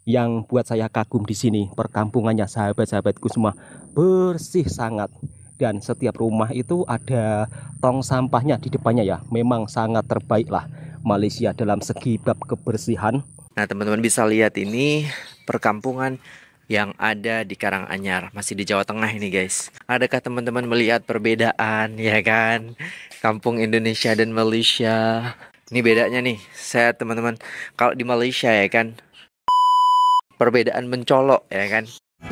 Yang buat saya kagum di sini perkampungannya sahabat-sahabatku semua bersih sangat, dan setiap rumah itu ada tong sampahnya di depannya ya. Memang sangat terbaik lah Malaysia dalam segi bab kebersihan. Nah, teman-teman bisa lihat ini perkampungan yang ada di Karanganyar, masih di Jawa Tengah ini, guys. Adakah teman-teman melihat perbedaan, ya kan? Kampung Indonesia dan Malaysia. Ini bedanya nih, saya teman-teman, kalau di Malaysia ya kan, perbedaan mencolok ya kan.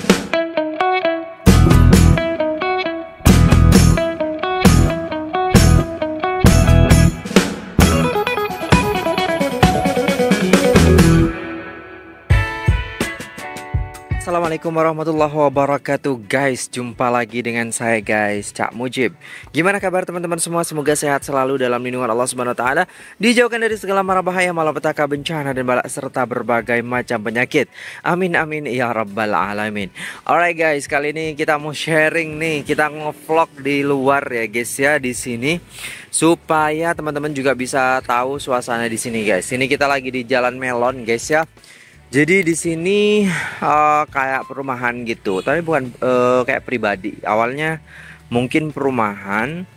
Assalamualaikum warahmatullahi wabarakatuh, guys. Jumpa lagi dengan saya, guys, Cak Mujib. Gimana kabar teman-teman semua? Semoga sehat selalu dalam lindungan Allah Subhanahu wa taala, dijauhkan dari segala mara bahaya, malapetaka, bencana dan bala serta berbagai macam penyakit. Amin amin ya rabbal alamin. Alright guys, kali ini kita mau sharing nih, kita ngevlog di luar ya guys ya, di sini supaya teman-teman juga bisa tahu suasana di sini, guys. Ini kita lagi di Jalan Melon, guys ya. Jadi di sini kayak perumahan gitu, tapi bukan kayak pribadi. Awalnya mungkin perumahan,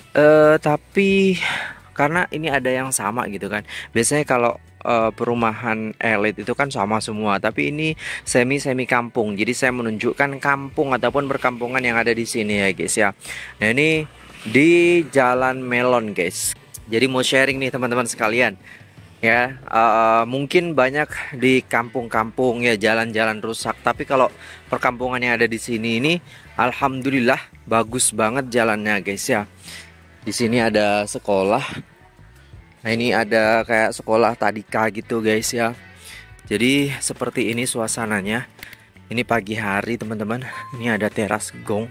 tapi karena ini ada yang sama gitu kan. Biasanya kalau perumahan elit itu kan sama semua, tapi ini semi kampung. Jadi saya menunjukkan kampung ataupun perkampungan yang ada di sini ya guys ya. Nah ini di Jalan Melon guys. Jadi mau sharing nih teman-teman sekalian. Ya, mungkin banyak di kampung-kampung ya jalan-jalan rusak, tapi kalau perkampungan yang ada di sini ini, alhamdulillah bagus banget jalannya, guys ya. Di sini ada sekolah. Nah, ini ada kayak sekolah tadika gitu, guys ya. Jadi seperti ini suasananya. Ini pagi hari, teman-teman. Ini ada teras gong.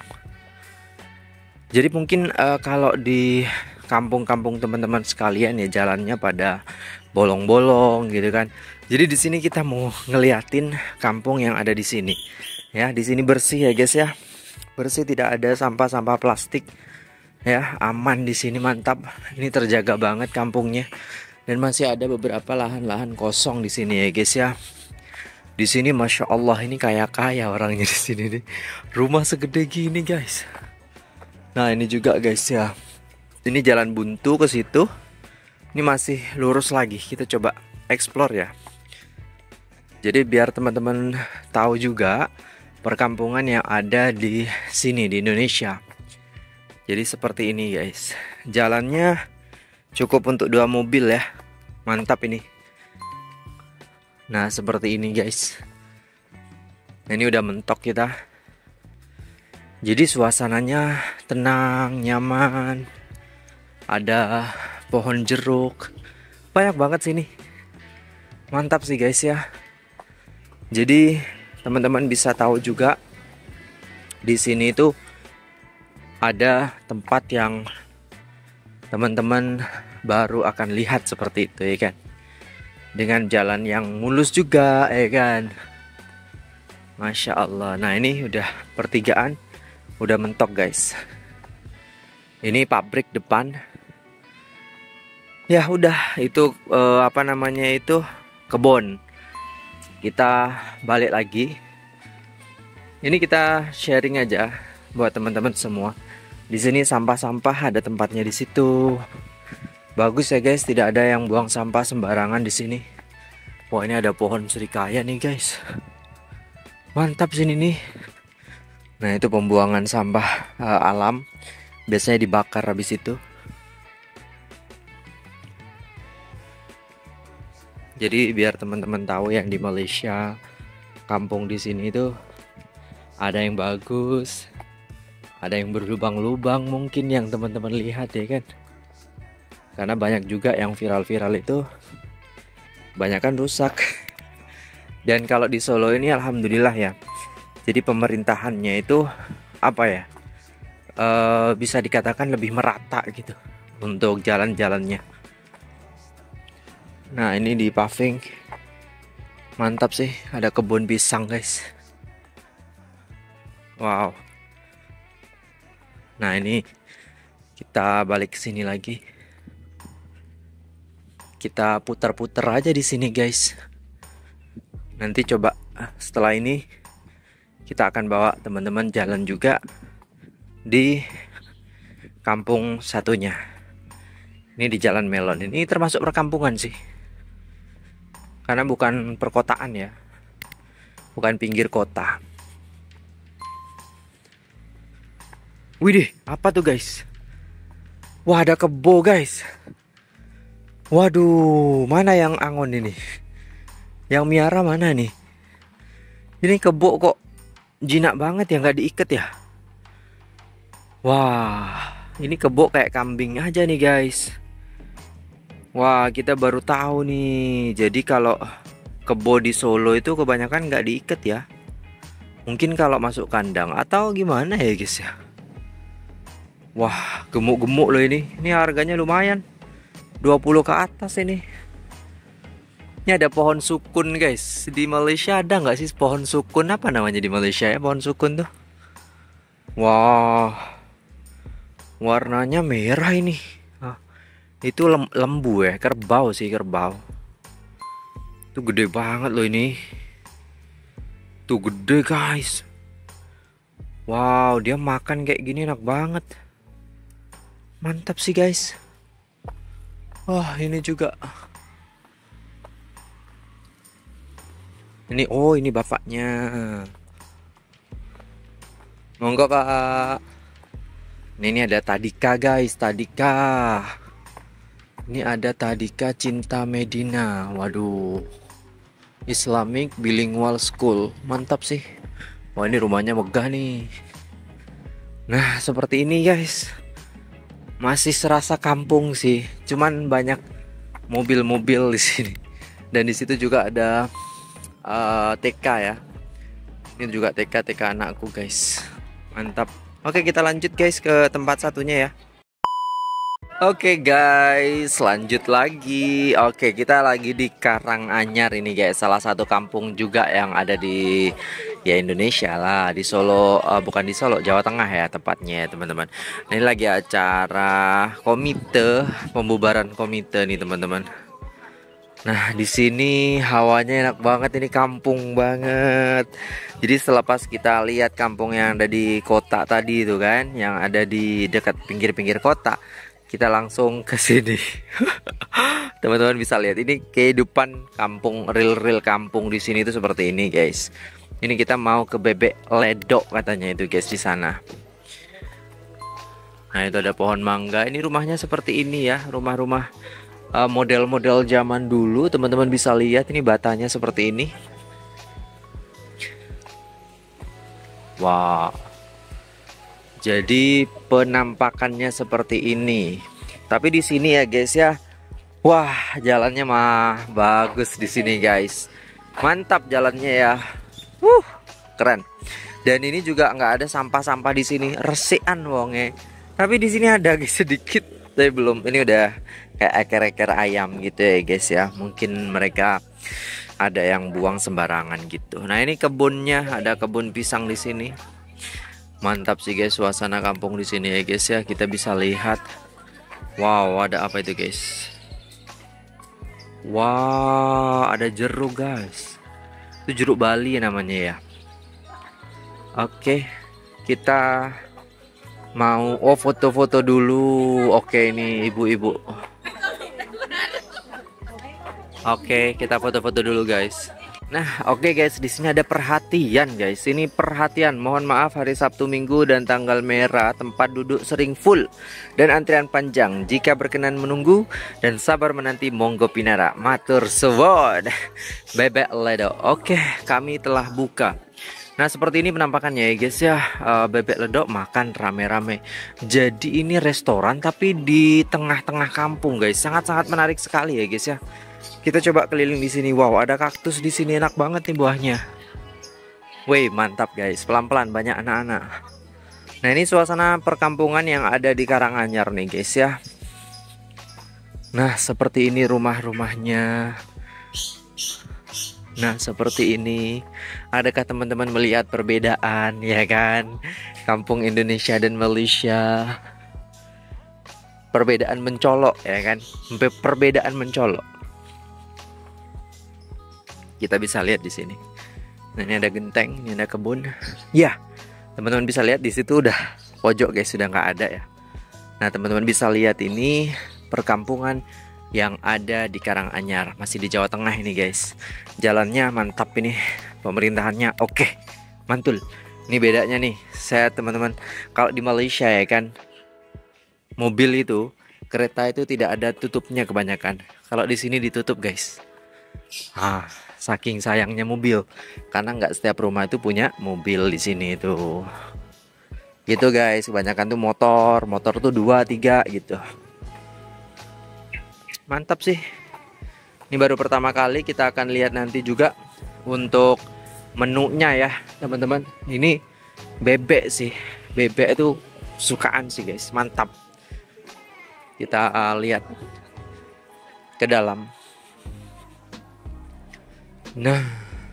Jadi mungkin kalau di kampung-kampung teman-teman sekalian ya jalannya pada bolong-bolong gitu kan. Jadi di sini kita mau ngeliatin kampung yang ada di sini. Ya, di sini bersih ya guys ya. Bersih, tidak ada sampah-sampah plastik. Ya, aman di sini, mantap. Ini terjaga banget kampungnya. Dan masih ada beberapa lahan-lahan kosong di sini ya guys ya. Di sini masya Allah ini kaya orangnya di sini nih. Rumah segede gini guys. Nah ini juga guys ya. Ini jalan buntu ke situ. Ini masih lurus lagi. Kita coba explore ya. Jadi biar teman-teman tahu juga perkampungan yang ada di sini di Indonesia. Jadi seperti ini guys. Jalannya cukup untuk 2 mobil ya. Mantap ini. Nah seperti ini guys. Nah, ini udah mentok kita. Jadi suasananya tenang, nyaman. Ada pohon jeruk. Banyak banget sini. Mantap sih guys ya. Jadi teman-teman bisa tahu juga di sini tuh ada tempat yang teman-teman baru akan lihat seperti itu ya kan. Dengan jalan yang mulus juga ya kan. Masya Allah. Nah ini udah pertigaan. Udah mentok guys. Ini pabrik depan. Ya udah itu apa namanya itu kebun. Kita balik lagi. Ini kita sharing aja buat teman-teman semua. Di sini sampah-sampah ada tempatnya di situ. Bagus ya guys, tidak ada yang buang sampah sembarangan di sini. Wah ini ada pohon serikaya nih guys. Mantap sini nih. Nah itu pembuangan sampah alam. Biasanya dibakar habis itu. Jadi biar teman-teman tahu yang di Malaysia, kampung di sini itu ada yang bagus, ada yang berlubang-lubang mungkin yang teman-teman lihat ya kan. Karena banyak juga yang viral-viral itu banyak kan rusak. Dan kalau di Solo ini alhamdulillah ya. Jadi pemerintahannya itu apa ya? Bisa dikatakan lebih merata gitu untuk jalan-jalannya. Nah ini di paving. Mantap sih, ada kebun pisang guys. Wow. Nah ini kita balik ke sini lagi. Kita putar-putar aja di sini guys. Nanti coba setelah ini kita akan bawa teman-teman jalan juga di kampung satunya. Ini di Jalan Melon. Ini termasuk perkampungan sih, karena bukan perkotaan ya, bukan pinggir kota. Widih, apa tuh guys? Wah, ada kebo guys. Waduh, mana yang angon ini? Yang miara mana nih? Ini kebo kok jinak banget ya, nggak diikat ya. Wah, ini kebo kayak kambing aja nih guys. Wah, kita baru tahu nih. Jadi kalau kebo di Solo itu kebanyakan nggak diikat ya. Mungkin kalau masuk kandang atau gimana ya guys ya. Wah, gemuk-gemuk loh ini. Ini harganya lumayan, 20 ke atas ini. Ini ada pohon sukun guys. Di Malaysia ada nggak sih pohon sukun? Apa namanya di Malaysia ya pohon sukun tuh? Wah, warnanya merah ini. Itu lembu ya, kerbau sih, kerbau. Itu gede banget loh ini. Tuh gede guys. Wow, dia makan kayak gini enak banget. Mantap sih guys. Wah, ini juga. Ini, oh ini bapaknya. Monggo kak. Ini ada Tadika guys, Tadika. Ini ada Tadika Cinta Medina. Waduh, Islamic Bilingual School. Mantap sih. Wah, ini rumahnya megah nih. Nah, seperti ini guys. Masih serasa kampung sih. Cuman banyak mobil-mobil di sini. Dan di situ juga ada TK ya. Ini juga TK anakku guys. Mantap. Oke, kita lanjut guys ke tempat satunya ya. Oke guys, lanjut lagi. Oke, kita lagi di Karanganyar ini guys, salah satu kampung juga yang ada di Indonesia lah, di Solo, bukan di Solo, Jawa Tengah ya tepatnya teman-teman. Ini lagi acara komite, pembubaran komite nih teman-teman. Nah, di sini hawanya enak banget, ini kampung banget. Jadi selepas kita lihat kampung yang ada di kota tadi itu kan, yang ada di dekat pinggir-pinggir kota, kita langsung ke sini. Teman-teman bisa lihat ini kehidupan kampung, real kampung di sini itu seperti ini guys. Ini kita mau ke Bebek Ledok katanya itu guys di sana. Nah, itu ada pohon mangga. Ini rumahnya seperti ini ya, rumah-rumah model-model zaman dulu. Teman-teman bisa lihat ini batanya seperti ini. Wah. Jadi penampakannya seperti ini. Tapi di sini ya guys ya. Wah, jalannya mah bagus di sini guys. Mantap jalannya ya. Keren. Dan ini juga nggak ada sampah-sampah di sini. Resikan wonge. Tapi di sini ada guys sedikit. Tapi belum. Ini udah kayak eker-eker ayam gitu ya guys ya. Mungkin mereka ada yang buang sembarangan gitu. Nah, ini kebunnya, ada kebun pisang di sini. Mantap sih guys suasana kampung di sini ya guys ya. Kita bisa lihat. Wow, ada apa itu guys? Wow, ada jeruk guys. Itu jeruk Bali namanya ya. Oke, kita mau foto-foto dulu. Oke, ini ibu-ibu. Oke, kita foto-foto dulu guys. Nah, oke guys, di sini ada perhatian guys. Ini perhatian. Mohon maaf hari Sabtu Minggu dan tanggal merah, tempat duduk sering full dan antrian panjang. Jika berkenan menunggu dan sabar menanti, monggo pinara. Matur suwun. Bebek Ledok. Oke, kami telah buka. Nah, seperti ini penampakannya ya guys ya. Bebek Ledok makan rame-rame. Jadi ini restoran tapi di tengah-tengah kampung guys. Sangat-sangat menarik sekali ya guys ya. Kita coba keliling di sini. Wow, ada kaktus di sini, enak banget nih buahnya. Wih, mantap guys. Pelan-pelan, banyak anak-anak. Nah, ini suasana perkampungan yang ada di Karanganyar nih guys ya. Nah, seperti ini rumah-rumahnya. Nah, seperti ini. Adakah teman-teman melihat perbedaan ya kan? Kampung Indonesia dan Malaysia. Perbedaan mencolok ya kan? Perbedaan mencolok. Kita bisa lihat di sini. Nah, ini ada genteng, ini ada kebun. Ya, teman-teman bisa lihat di situ udah pojok guys, sudah nggak ada ya. Nah, teman-teman bisa lihat ini perkampungan yang ada di Karanganyar, masih di Jawa Tengah ini guys. Jalannya mantap ini, pemerintahannya oke, mantul. Ini bedanya nih, saya teman-teman, kalau di Malaysia ya kan, mobil itu, kereta itu tidak ada tutupnya kebanyakan. Kalau di sini ditutup guys. Saking sayangnya mobil, karena nggak setiap rumah itu punya mobil di sini itu. Gitu guys, kebanyakan tuh motor tuh 2, 3 gitu. Mantap sih. Ini baru pertama kali, kita akan lihat nanti juga untuk menunya ya teman-teman. Ini bebek sih, bebek itu sukaan sih guys, mantap. Kita lihat ke dalam. Nah,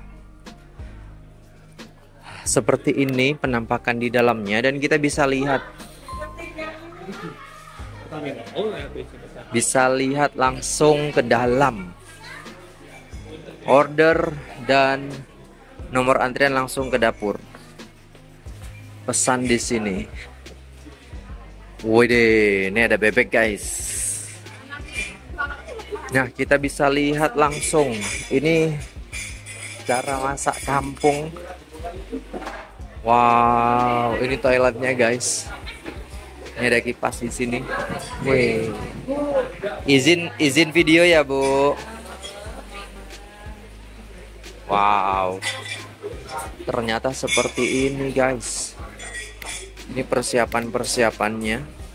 seperti ini penampakan di dalamnya, dan kita bisa lihat langsung ke dalam. Order dan nomor antrian langsung ke dapur. Pesan di sini. Wih, ini ada bebek guys. Nah, kita bisa lihat langsung ini cara masak kampung. Wow, ini toiletnya guys. Ini ada kipas di sini. Wih. Izin video ya, Bu. Wow. Ternyata seperti ini, guys. Ini persiapannya.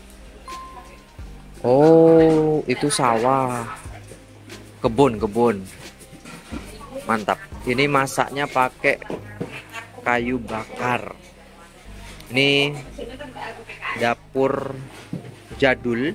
Oh, itu sawah. Kebun. Mantap. Ini masaknya pakai kayu bakar. Ini dapur jadul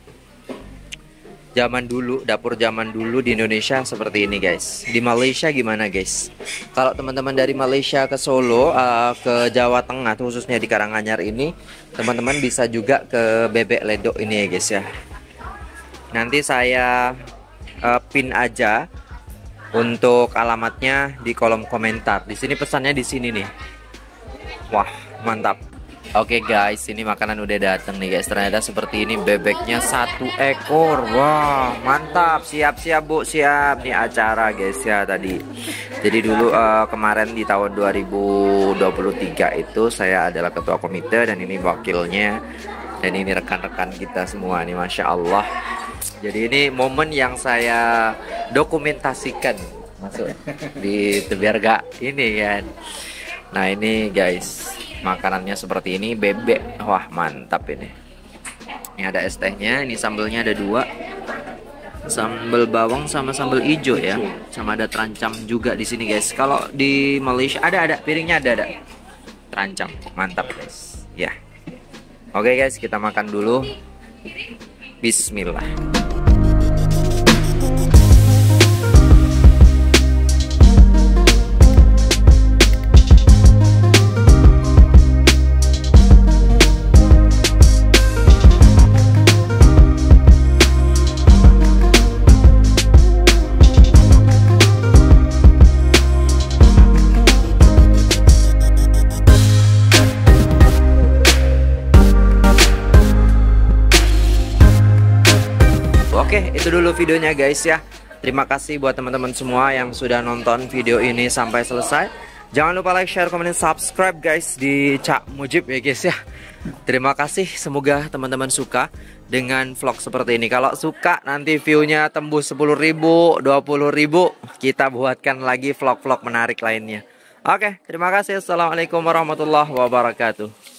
dapur zaman dulu di Indonesia seperti ini guys. Di Malaysia gimana guys? Kalau teman-teman dari Malaysia ke Solo, ke Jawa Tengah khususnya di Karanganyar ini, teman-teman bisa juga ke Bebek Ledok ini ya guys ya. Nanti saya pin aja untuk alamatnya di kolom komentar. Di sini pesannya di sini nih. Wah, mantap. Oke guys, ini makanan udah datang nih guys. Ternyata seperti ini, bebeknya 1 ekor. Wah, mantap. Siap-siap Bu, siap. Nih acara guys ya tadi. Jadi dulu kemarin di tahun 2023 itu saya adalah ketua komite, dan ini wakilnya, dan ini rekan-rekan kita semua nih, Masya Allah. Jadi ini momen yang saya dokumentasikan masuk di biar gak ini kan. Nah ini guys, makanannya seperti ini, bebek. Wah mantap ini. Ini ada es tehnya, ini sambelnya ada 2, sambal bawang sama sambal hijau ya, sama ada terancam juga di sini guys. Kalau di Malaysia ada piringnya ada terancam, mantap guys. Ya, oke guys, kita makan dulu. Bismillah. Oke, itu dulu videonya guys ya. Terima kasih buat teman-teman semua yang sudah nonton video ini sampai selesai. Jangan lupa like, share, komen, dan subscribe guys di Cak Mujib ya guys ya. Terima kasih, semoga teman-teman suka dengan vlog seperti ini. Kalau suka, nanti view-nya tembus 10.000, 20.000, kita buatkan lagi vlog-vlog menarik lainnya. Oke, terima kasih. Assalamualaikum warahmatullahi wabarakatuh.